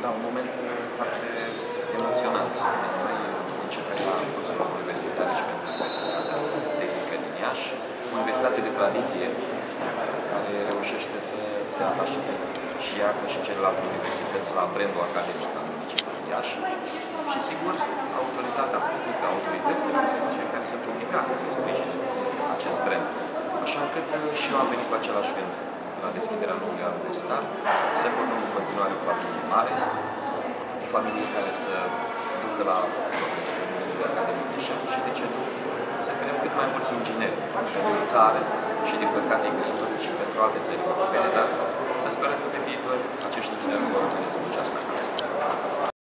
Da, un moment foarte emoționant, spunem noi, începe la cursul universitar și pentru Universitatea Tehnică din Iași, o universitate de tradiție care reușește să se atașeze și ea, ca și celelalte universități, la brandul academic al municipiului Iași și, sigur, autoritatea publică, autoritățile publice care sunt obligate să sprijine acest brand. Așa încât și eu am venit cu același gând la deschiderea noului an universitar, să formăm în continuare o familie mare, o familie care să ducă la progresul nivelului academic și, de ce nu, să creăm cât mai mulți ingineri pentru țară și, din păcate, și pentru alte țări europene, dar să sperăm că pe viitor acești ingineri vor să muncească acasă.